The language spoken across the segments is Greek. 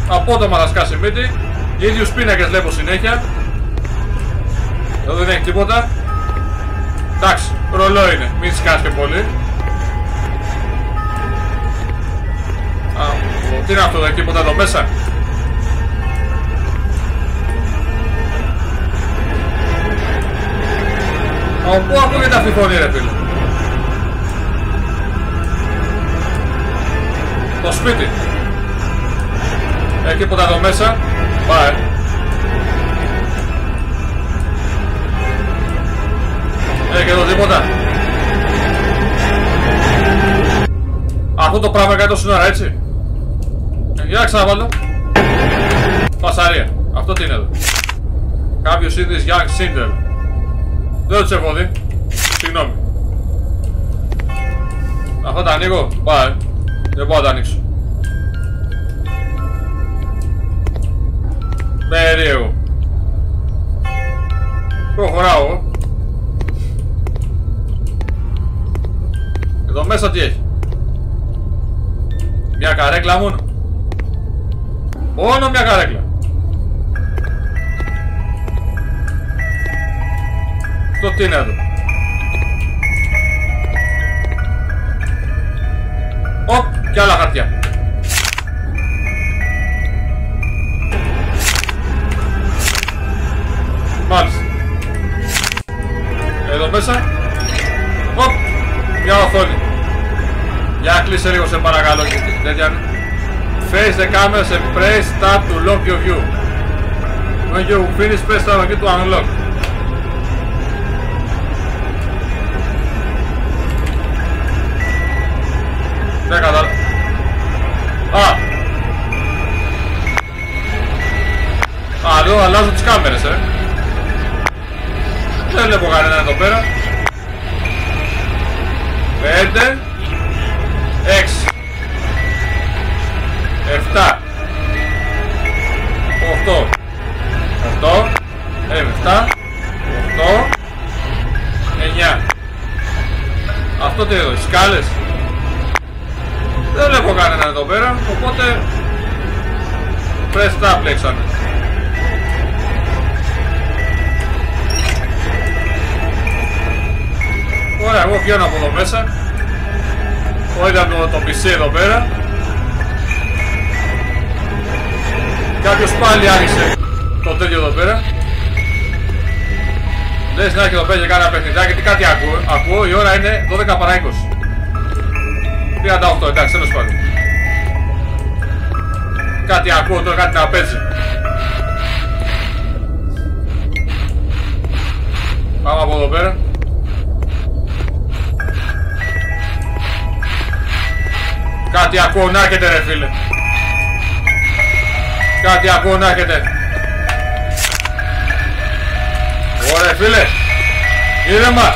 Απότομα θα σκάσει μύτη. Ίδιους πίνακες βλέπω συνέχεια. Εδώ δεν έχει τίποτα. Εντάξει, ρολό είναι, μην σκάσει και πολύ. Τι είναι αυτό, δεν έχει τίποτα εδώ μέσα. Πού ακούγεται αυτή η φωνή ρε φίλε. Το σπίτι. Έχει τίποτα εδώ μέσα. Πάει. Έχει εδώ τίποτα. Αυτό το πράγμα κάνει το σύνορα έτσι. Για να ξαναβάλω. Φασαρία. Αυτό τι είναι εδώ. Κάποιος είδης Young Cinder. Δεν το τσεφόδι. Συγγνώμη. Αυτό τα ανοίγω. Πάει. Δεν μπορώ να τα ανοίξω. Περίεργο. Προχωράω. Εδώ μέσα τι έχει. Μια καρέκλα μόνο. Μόνο μια καρέκλα. Αυτό τι είναι εδώ. Οπ, και άλλα χαρτιά. Μάλιστα. Εδώ μέσα. Οπ, μια οθόνη. Για κλείσε λίγο σε παρακαλώ και τέτοια. Face the cameras and press tab to lock your view. When you finish, press tab again to unlock. Δεν κατάλαβα. Εδώ αλλάζω τις κάμερες Δεν βλέπω κανέναν εδώ πέρα. 5 6 7 8 8 7 8 9. Αυτό τι εδώ, οι σκάλες. Δεν βλέπω κανέναν εδώ πέρα, οπότε press tab λέξανε. Ωραία, εγώ βγαίνω από εδώ μέσα. Είδα το PC εδώ πέρα. Κάποιος πάλι άνοιξε το τέτοιο εδώ πέρα. Λες να έχει εδώ πέρα και κάνα παιχνιδάκι, γιατί κάτι ακούω, η ώρα είναι 12 παρά 20. 38, εντάξει, τέλος πάντων. Κάτι ακούω τώρα, κάτι να παίζει. Πάμε από εδώ πέρα. Κάτι ακούω να έρχεται ρε φίλε. Κάτι ακούω να έρχεται. Ωραία φίλε. Ήρεμα.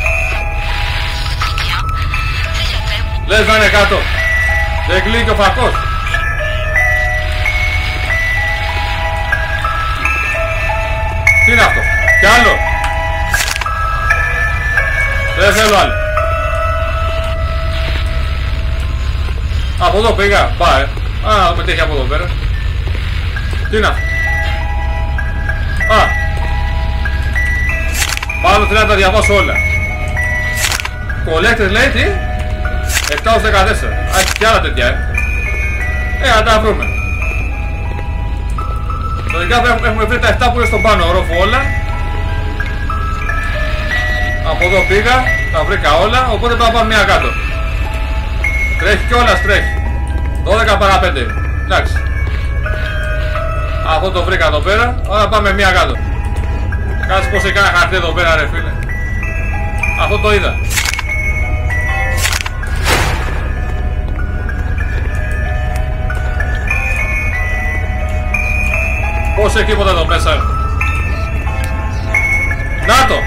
Λες να είναι κάτω. Δεν κλείνει και ο φακός. Τι είναι αυτό. Κι άλλο. Δεν θέλω άλλο. Από εδώ πήγα. Πάει. Να δούμε τι έχει από εδώ πέρα. Τι είναι αυτό. Μάλλον θέλω να τα διαβάσω όλα. Collected λέει τι. 7-14. Έχει και άλλα τέτοια να τα βρούμε. Λογικά έχουμε βρει τα 7 που είναι στον πάνω όροφο όλα. Από εδώ πήγα. Τα βρήκα όλα. Οπότε πάμε πάμε μία κάτω. Τρέχει κιόλας τρέχει. 12 παρά 5. Εντάξει. Αυτό το βρήκα εδώ πέρα. Τώρα πάμε μία κάτω. Κάτσε πως έχει κάνα χαρτί εδώ πέρα ρε φίλε. Αυτό το είδα. Πώς έχει τίποτα εδώ μέσα. Να το.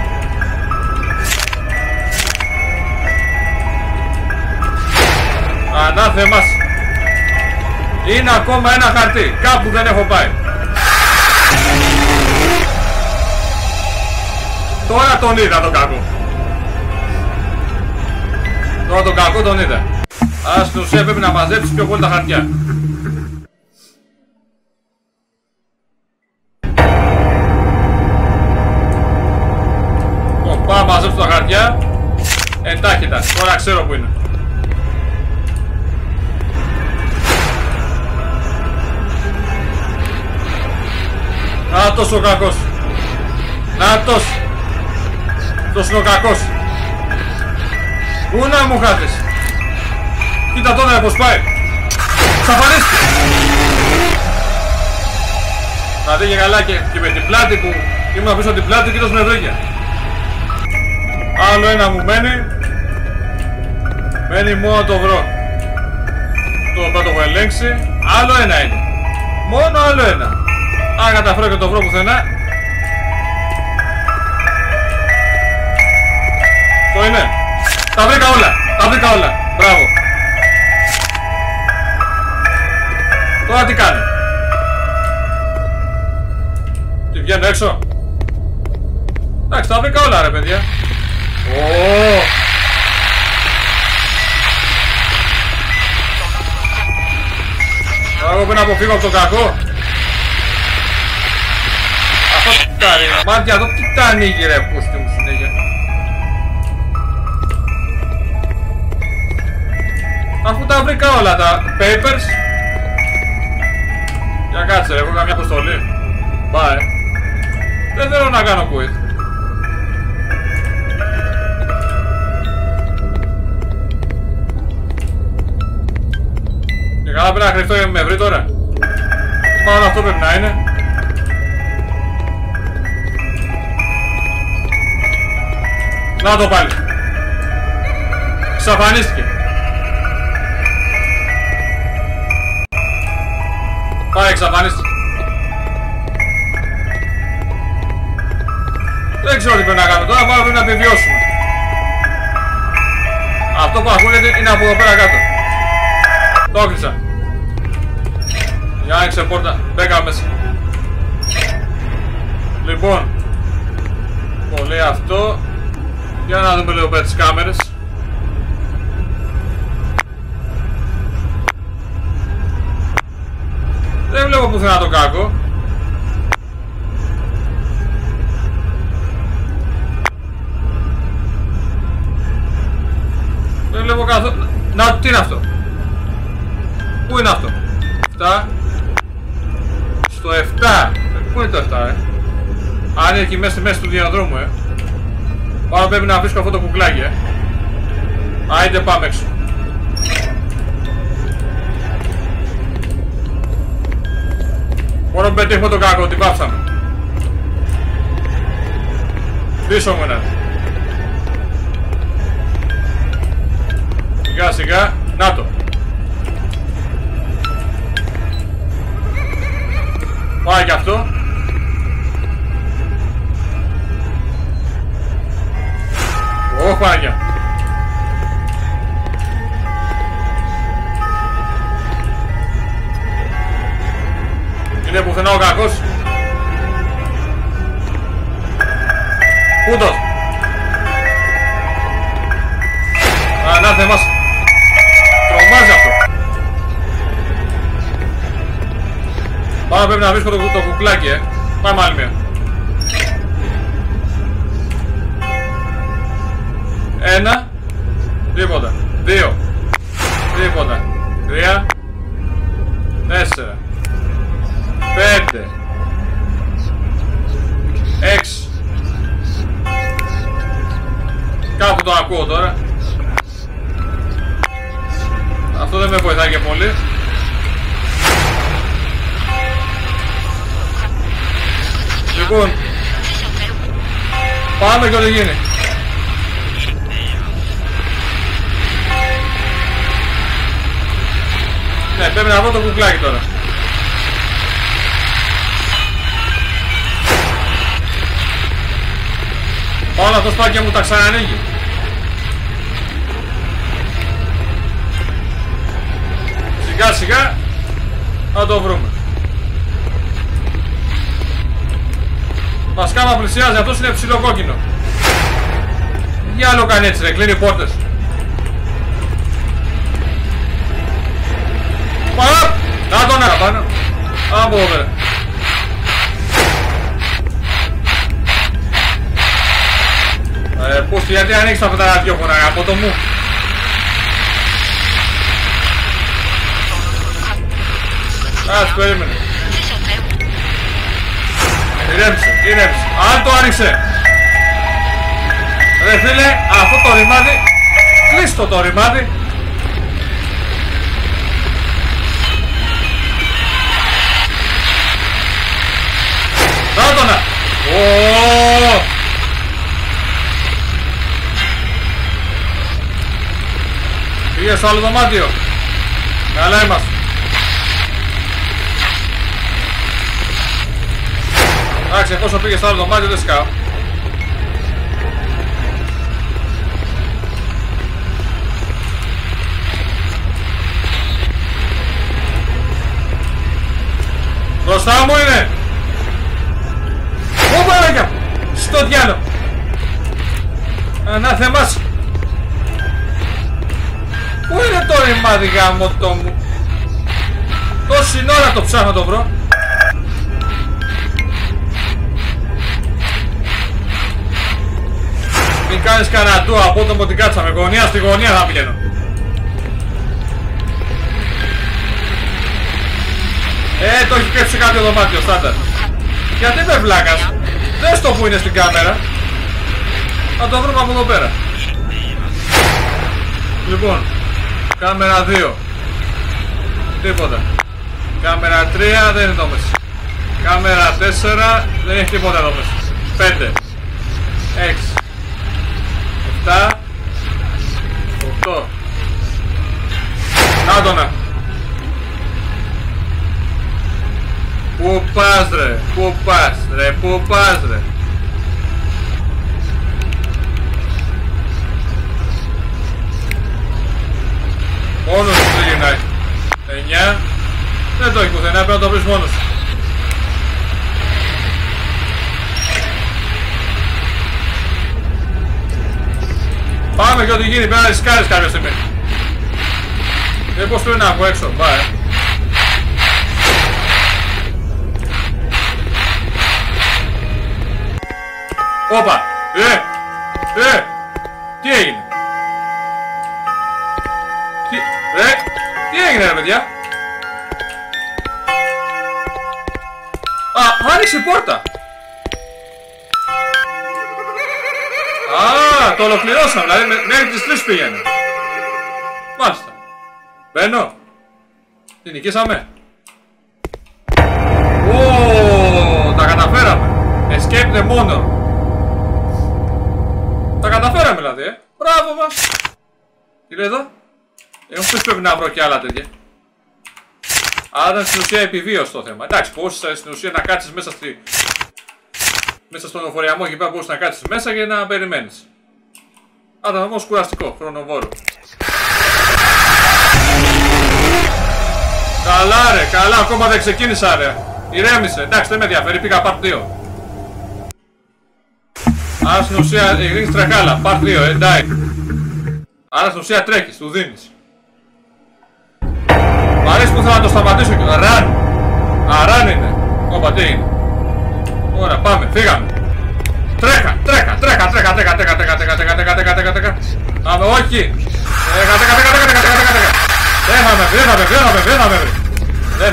Ανάθεμας. Είναι ακόμα ένα χαρτί. Κάπου δεν έχω πάει. Τώρα τον είδα τον κακό. Τώρα τον κακό τον είδα. Άρα στην ουσία πρέπει να μαζέψεις πιο πολύ τα χαρτιά. τάχυτα. Τώρα ξέρω που είναι. Νάτος ο κακός. Νάτος. Αυτός είναι ο κακός. Πού να μου χάθεις. Κοίτα τώρα πως πάει. Ξαφανίστηκε. Θα δει και καλά και με την πλάτη που ήμουν πίσω από την πλάτη και με βρήκε. Άλλο ένα μου μένει. Μένει μόνο να το βρω. Το πρώτο έχω ελέγξει. Άλλο ένα είναι. Μόνο άλλο ένα. Αν καταφέρω και το βρω πουθενά. Το είναι. Τα βρήκα όλα. Τα βρήκα όλα. Μπράβο. Τώρα τι κάνει. Τι βγαίνω έξω. Εντάξει, τα βρήκα όλα ρε παιδιά. Εγώ πρέπει να αποφύγω από το κακό. Αυτό τι κάνει. Μάτια εδώ τι τα ανοίγει ρε πούστη μου συνέχεια. Αφού τα βρήκα όλα τα papers. Για κάτσε ρε, έχω καμιά αποστολή. Bye. Δεν θέλω να κάνω quit. Και καλά πρέπει να κρυφτώ και με βρει τώρα. Μάλλον αυτό πρέπει να είναι. Να το πάλι. Ξαφανίστηκε. Πάει, εξαφανίστηκε. Δεν ξέρω τι πρέπει να κάνω τώρα, πάνω πρέπει να επιβιώσουμε. Αυτό που ακούγεται είναι από εδώ πέρα κάτω. Το έκλεισα. Για άνοιξε πόρτα, μπέκα μέσα. Λοιπόν, πολύ αυτό. Για να δούμε λίγο πέρα τις κάμερες. Δεν βλέπω πουθενά το κάκο. Δεν βλέπω καθόλου. Να, τι είναι αυτό. Πού είναι αυτό. 7. Στο 7. Πού είναι το 7 Αν είναι εκεί μέσα του διαδρόμου Πάνω πρέπει να βρίσκω αυτό το κουκλάκι Άιντε πάμε έξω. Μόνο πετύχουμε το κάκο, την πάψαμε. Πίσω μου είναι. Σιγά σιγά, να το. Πάει και αυτό. Ωχ Παναγιά. Είναι πουθενά ο κακός. Πούτος. Ανάθεμας. Τρομάζει αυτό. Πάμε πρέπει να βρίσκω το κουκλάκι Πάμε άλλη μία. 1. Τίποτα. 2. Τίποτα. 3. 4. 5. 6. Κάπου το ακούω τώρα. Αυτό δεν με βοηθάει και πολύ. Λοιπόν, πάμε και ό,τι γίνει. Ναι, πρέπει να βρω το κουκλάκι τώρα. Όλα αυτό πάει και μου τα ξανανοίγει. Σιγά σιγά θα το βρούμε. Μας κάμα πλησιάζει, αυτός είναι ψηλό κόκκινο. Τι άλλο κάνει έτσι ρε, κλείνει πόρτες. Παρά! Να τον παραπάνω. Από εδώ πέρα. Πώς γιατί ανοίξεις αυτά τα ραδιόφωνα, από το μου. Ας περίμενε. Ηρέμησε. Αν το άνοιξε. Ρε φίλε, αυτό το ρημάδι. Κλείστο το ρημάδι. Δάτονα. Πήγε στο άλλο δωμάτιο. Καλά είμαστε. Εντάξει, εφόσον πήγε στο άλλο δωμάτιο δεν σκάω. Μπροστά μου είναι. Ω παράγια. Στο διάλο. Ανάθεμας. Πού είναι το ρημάδι γαμωτό μου? Τόση ώρα το ψάχνω το βρω. Μην κάνεις κανένα ντου απότομο την κάτσαμε. Γωνία στη γωνία θα πηγαίνω. Το έχει πέσει σε κάποιο δωμάτιο στάνταρ. Γιατί δεν βλάκας? Δες το που είναι στην κάμερα. Θα το βρούμε από εδώ πέρα. Λοιπόν, κάμερα 2. Τίποτα. Κάμερα 3 δεν είναι εδώ μέσα. Κάμερα 4 δεν έχει τίποτα εδώ μέσα. 5 6 7 8. Άντωνα. Πού πας ρε, πού πας ρε, πού πας ρε? Μόνος σου ξεκινάει. 9. Δεν το έχει πουθενά, πρέπει να το βρεις μόνος σου. Πάμε και ό,τι γίνει, πρέπει να ρισκάρεις κάποια στιγμή. Πώς του είναι από έξω, πάει. Όπα! Τι έγινε? Τι έγινε ρε παιδιά? Άνοιξε η πόρτα! Το ολοκληρώσαμε, δηλαδή μέχρι τις 3 πήγαινε. Μάλιστα. Μπαίνω. Την νικήσαμε. Τα καταφέραμε. Escape the mono. Τα καταφέραμε δηλαδή, Μπράβο μας. Τι λέει εδώ? Πώς πρέπει να βρω και άλλα τέτοια. Άρα ήταν στην ουσία επιβίωση το θέμα. Εντάξει, πώς στην ουσία να κάτσεις μέσα στον οφοριαμό εκεί πέρα, μπορείς να κάτσεις μέσα και να περιμένεις. Άρα ήταν όμως κουραστικό, χρονοβόρο. Καλά ρε, καλά, ακόμα δεν ξεκίνησα ρε. Ηρέμησε, εντάξει δεν με ενδιαφέρει, πήγα part 2. Άρα στην ουσία ρίχνεις τρεχάλα, part 2, εντάξει. Άρα στην ουσία τρέχεις, του δίνεις. Μ' αρέσει που θέλω να το σταματήσω και ραν. Ραν είναι. Όπα τι είναι? Ωραία πάμε, φύγαμε. Τρέχα. Πάμε, όχι. Τρέχα. Δεν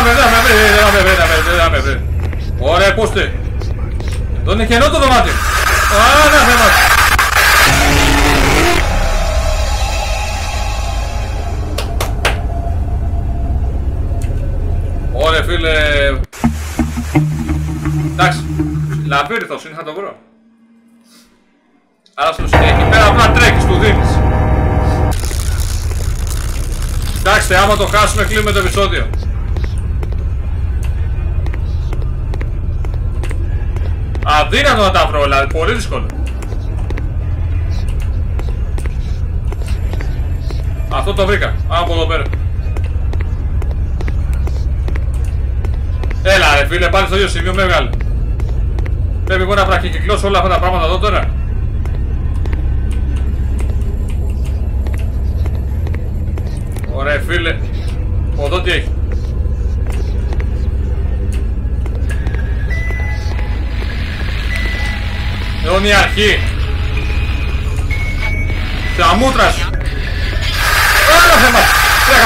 θα με βρει. Ωραία, πούστε. Εδώ είναι κενό το δωμάτιο. Άρα θέμα. Ωραία φίλε. Εντάξει, λαμπύρθος είναι, θα το βρω. Άρα εκεί πέρα απλά τρέχεις, του δίνεις. Εντάξει, άμα το χάσουμε κλείνουμε το επεισόδιο. Αδύνατο να τα βρω, δηλαδή, πολύ δύσκολο. Αυτό το βρήκα, από εδώ πέρα. Έλα ρε φίλε, πάλι στο ίδιο σημείο μεγάλο. Πρέπει εγώ να βραχικυκλώσω όλα αυτά τα πράγματα εδώ τώρα. Ωραία φίλε. Εδώ τι έχει? Εδώ είναι η αρχή. Τα μούτρα σου. Άρα θέμα. Τρέκα.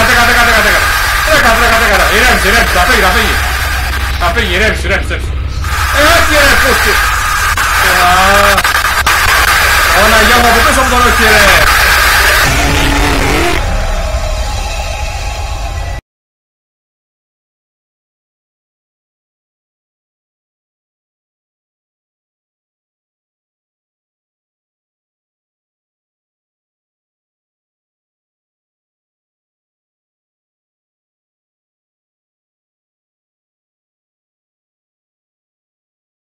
Ηρέμψε. Θα φύγει. Ηρέμψε. Έτσι ρε πούστη. Παναγιά μου από πίσω μου τον όχι ρε.